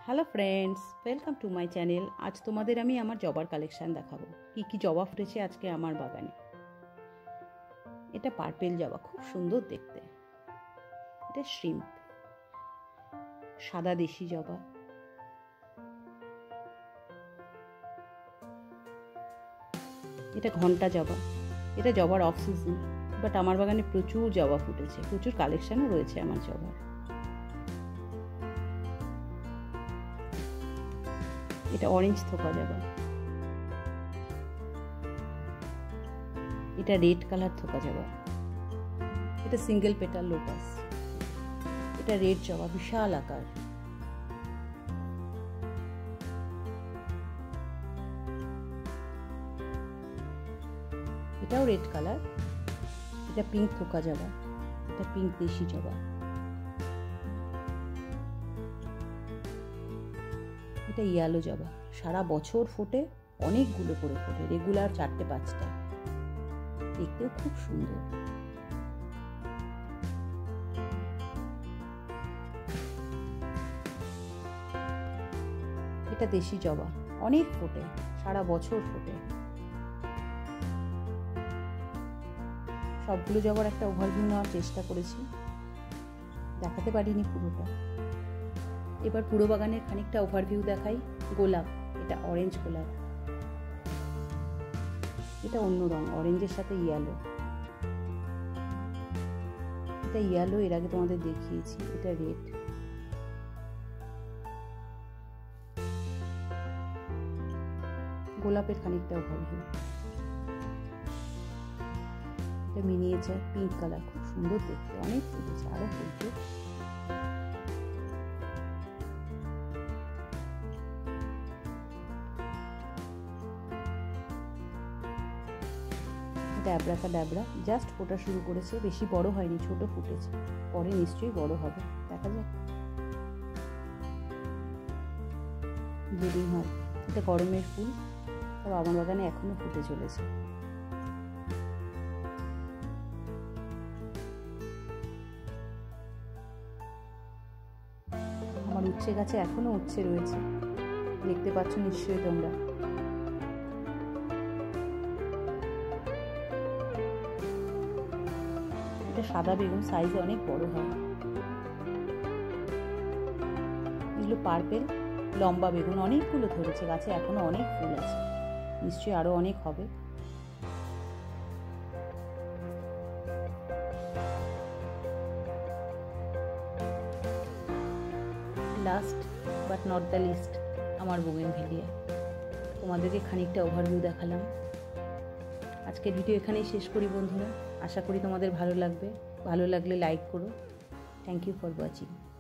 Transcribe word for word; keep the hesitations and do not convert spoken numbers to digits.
Hello friends, welcome to my channel. আজ তোমাদের আমি আমার জবার কালেকশান দেখাবো, কি কি জবা ফুটেছে আজকে আমার বাগানে। এটা পার্পেল জবা, খুব সুন্দর দেখতে। এটা শ্রিম্প, সাদা দেশি জবা। এটা ঘন্টা জবা। এটা জবার অফ সিজন, বাট আমার বাগানে প্রচুর জবা ফুটেছে, প্রচুর কালেকশানও রয়েছে আমার জবার। এটা অরেঞ্জ থোকা জবা। এটা রেড কালার থোকা জবা। এটা সিঙ্গেল পেটাল লোটাস। এটা রেড জবা, বিশাল আকার। এটাও রেড কালার। এটা পিঙ্ক থোকা জবা। এটা পিঙ্ক দেশি জবা। এটা ইয়েলো জবা, সারা বছর ফোটে, অনেকগুলো করে ফোটে, রেগুলার চারটে পাঁচটা, দেখতেও খুব সুন্দর। এটা দেশি জবা, অনেক ফোটে, সারা বছর ফোটে। সবগুলো জবার একটা ওভারভিউ নেওয়ার চেষ্টা করেছি, দেখাতে পারিনি পুরোটা। এবার পুরো বাগানের খানিকটা ওভারভিউ দেখাই। গোলাপ, এটা অরেঞ্জ গোলাপ। এটা অন্য রং, অরেঞ্জের সাথে ইয়েলো। এটা ইয়েলো, এর আগে তোমাদের দেখিয়েছি। এটা রেড। গোলাপের খানিকটা ওভারভিউ। এটা মিনিয়েচার পিঙ্ক কালার, খুব সুন্দর দেখতে, অনেক ফুটেছে, আরো ফুটছে। ড্যাবড়া ড্যাবড়া জাস্ট ফোটা শুরু করেছে, বেশি বড় হয়নি, ছোট ফুটেছে, পরে নিশ্চয়ই বড় হবে, দেখা যাক। ব্লিডিং হয়, এটা গরমের ফুল, তবে আমার বাগানে এখনো ফুটে চলেছে। আমার উচ্ছে গাছে এখনো উচ্ছে রয়েছে, দেখতে পাচ্ছ নিশ্চয়ই তোমরা। এটা সাদা বেগুন, সাইজে অনেক বড় হয়। এগুলো পার্পেল লম্বা বেগুন, অনেকগুলো ধরেছে গাছে, এখনো অনেক ফুল আছে, নিশ্চয়ই আরো অনেক হবে। Last but not the least, আমার বোগেনভেলিয়া। তোমাদেরকে খানিকটা ওভারভিউ দেখালাম। আজকের ভিডিও এখানেই শেষ করি বন্ধুরা, আশা করি তোমাদের ভালো লাগবে। ভালো লাগলে লাইক করো। Thank you for watching.